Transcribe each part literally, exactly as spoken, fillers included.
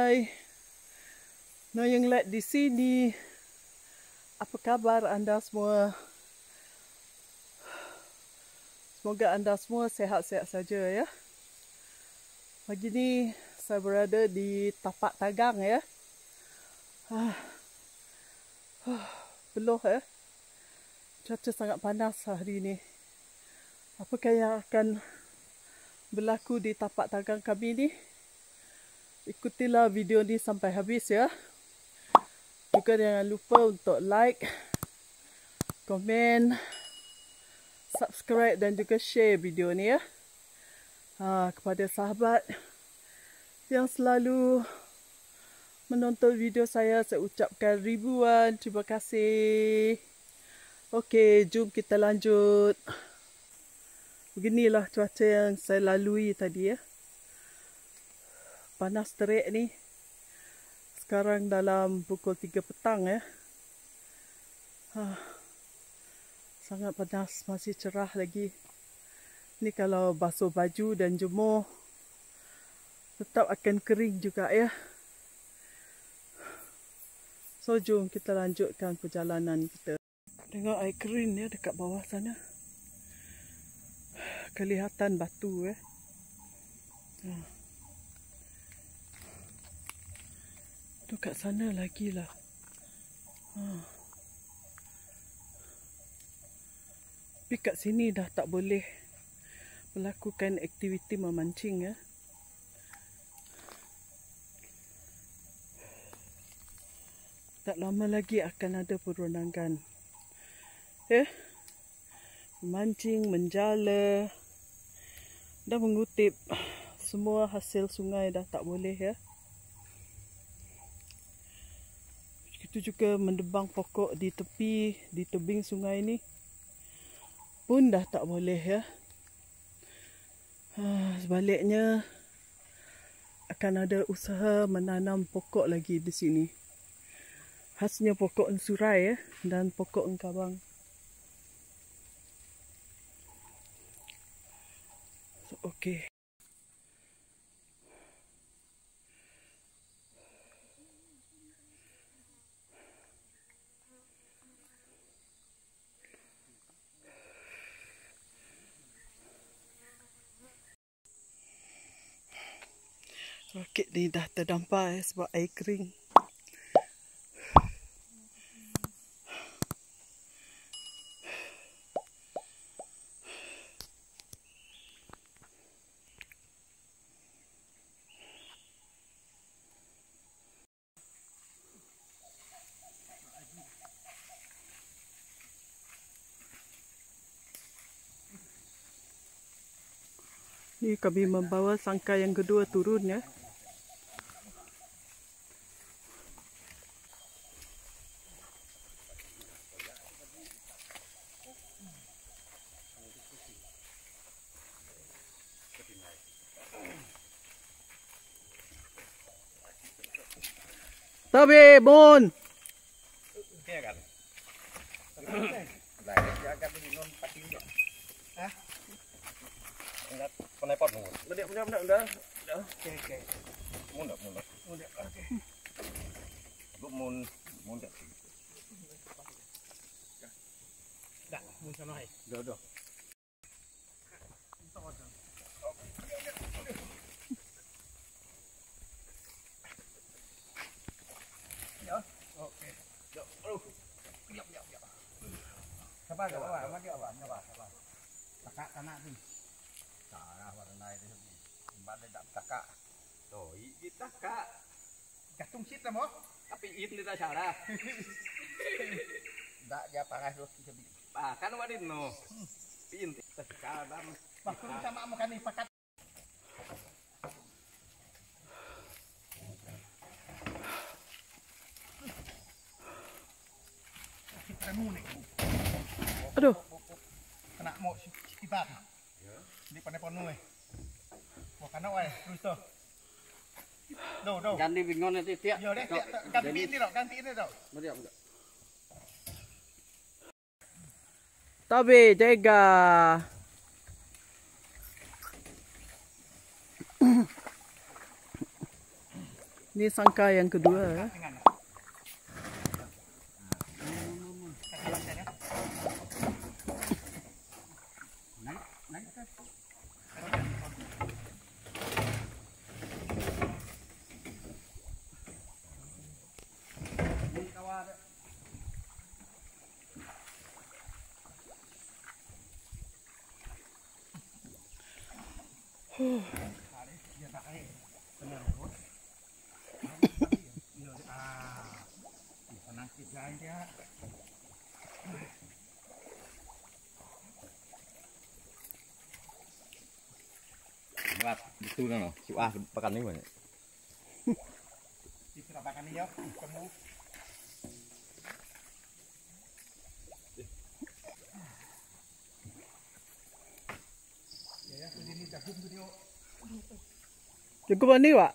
Hai, Noyang Let di sini. Apa kabar anda semua? Semoga anda semua sehat-sehat saja ya. Pagi ni saya berada di tapak tagang ya. Ah, ah, Beloh ya. Cuaca sangat panas hari ini. Apakah yang akan berlaku di tapak tagang kami ni? Ikutilah video ni sampai habis ya. Juga jangan lupa untuk like, komen, subscribe dan juga share video ni ya. Ha, kepada sahabat yang selalu menonton video saya, saya ucapkan ribuan terima kasih. Okey, jom kita lanjut. Beginilah cuaca yang saya lalui tadi ya. Panas terik ni. Sekarang dalam pukul tiga petang ya. Ha, sangat panas, masih cerah lagi. Ni kalau basuh baju dan jemur, tetap akan kering juga ya. So, jom kita lanjutkan perjalanan kita. Tengok air kering ya dekat bawah sana. Kelihatan batu ya. Ha. Tu kat sana lagi lah. Ha. Tapi kat sini dah tak boleh melakukan aktiviti memancing ya. Tak lama lagi akan ada perundangan. Ya. Memancing, menjala dan mengutip semua hasil sungai dah tak boleh ya. Itu juga mendebang pokok di tepi, di tebing sungai ni pun dah tak boleh ya. Ha, sebaliknya akan ada usaha menanam pokok lagi di sini. Khasnya pokok ensurai ya dan pokok engkabang. So, okey. Rakit ni dah terdampar ya, sebab air kering. Ni kami membawa sangkai yang kedua turun ya. Tabe, Bon. Kaya kan? Lah, dia akan dinon pati dia. Hah? Enggak penepot nunggu. Udah, udah, udah, udah. Oke, oke. Munda, munda. Munda, oke. Lu mun munda. Dah, mun sana hai. Dah, dah. Sabar, sabar, mati apa? Sabar, sabar. Takak tanah tu. Cara warna itu balik tak takak. Tuh, ini takak. Gantung sit lah mo. Tapi ini dah cara. Tak dia pakai terus kita. Ah, kan wadin no. Pin sekarang. Waktu sama makan ni pakat. Kita munik. Aduh. Kena mau ibat. Ya. Di panepon nuai. Wah kana wae, terus tu. Do, do. Ganti bingon nanti tiap. Yo deh, ganti ini dok, ganti ini dok. Mari am. Tabe, jaga. Ini sangkar yang kedua ya. Huh. Buat itu kan, si ah pakan ini banyak. Itu pakan ini ya, kamu. Ya, ini jagung tu dia. Cukup ni, Pak?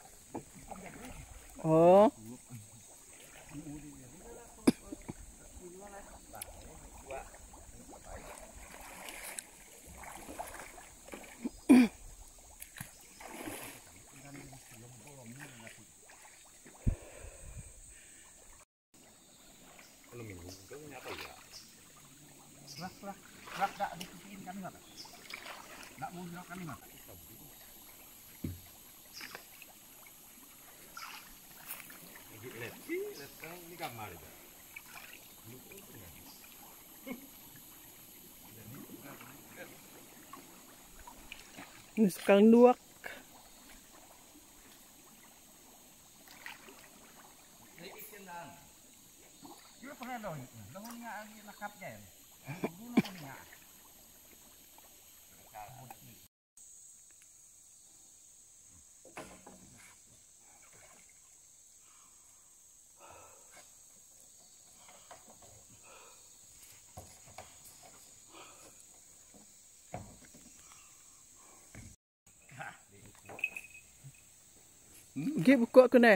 Oh. Kalau minggu itu nyata ya. Rak rak rak tak dipikirin kami mata. Tak mau jerak kami mata. Lihat, lihat sekarang ini kamar itu. Ini sekarang dua. Dia pernah dong, dong nggak lagi lekapnya ya. Dulu nggak. Gip buku aku ni.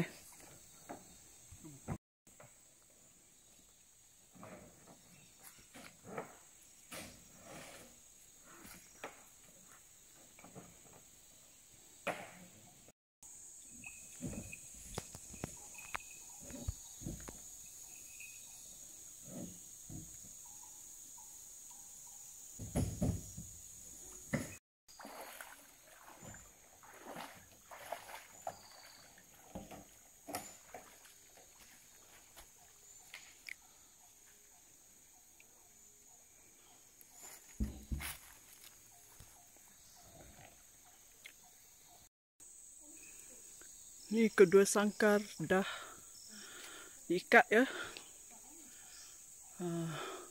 Ni kedua sangkar dah diikat ya. Uh.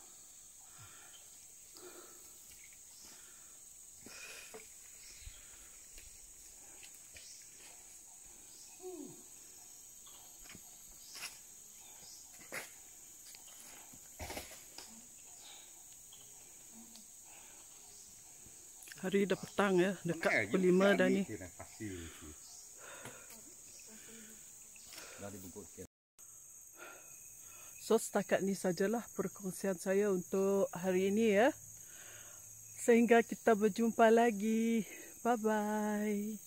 Hari dah petang ya, dekat pukul lima dah ni. So setakat ni sajalah perkongsian saya untuk hari ini ya. Sehingga kita berjumpa lagi. Bye bye.